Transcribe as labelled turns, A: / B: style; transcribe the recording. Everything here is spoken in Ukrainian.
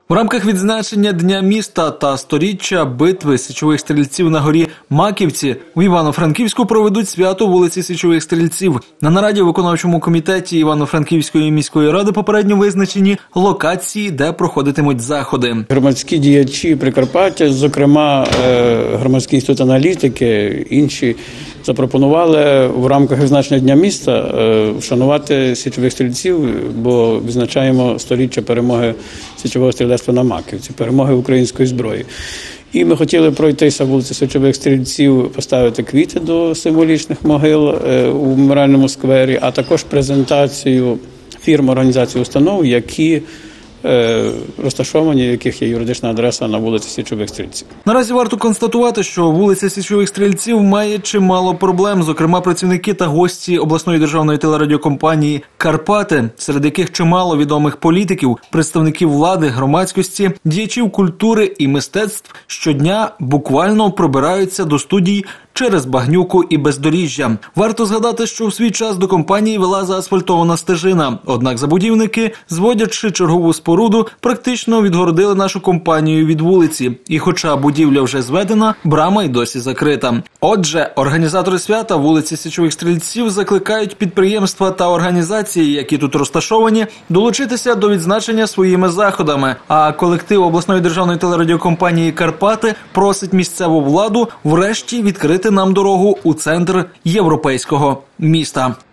A: У рамках відзначення Дня міста та 100-річчя битви січових стрільців на горі Маківці у Івано-Франківську проведуть свято вулиці Січових стрільців. На нараді у виконавчому комітеті Івано-Франківської міської ради попередньо визначені локації, де проходитимуть заходи.
B: Громадські діячі Прикарпаття, зокрема громадський інститут аналітики, інші запропонували в рамках відзначення Дня міста вшанувати січових стрільців, бо відзначаємо 100-річчя перемоги січового стрілецтва на Маківці, перемоги української зброї. І ми хотіли пройтися вулиці Січових стрільців, поставити квіти до символічних могил у меморіальному сквері, а також презентацію фірм, організацій, установ, які розташовані, яких є юридична адреса на вулиці Січових стрільців.
A: Наразі варто констатувати, що вулиця Січових стрільців має чимало проблем. Зокрема, працівники та гості обласної державної телерадіокомпанії «Карпати», серед яких чимало відомих політиків, представників влади, громадськості, діячів культури і мистецтв щодня буквально пробираються до студій через багнюку і бездоріжжя. Варто згадати, що в свій час до компанії вела заасфальтована стежина. Однак забудівники, зводячи чергову споруду, практично відгородили нашу компанію від вулиці. І хоча будівля вже зведена, брама й досі закрита. Отже, організатори свята вулиці Січових стрільців закликають підприємства та організації, які тут розташовані, долучитися до відзначення своїми заходами. А колектив обласної державної телерадіокомпанії «Карпати» просить місцеву владу врешті відкрити нам дорогу у центр європейського міста.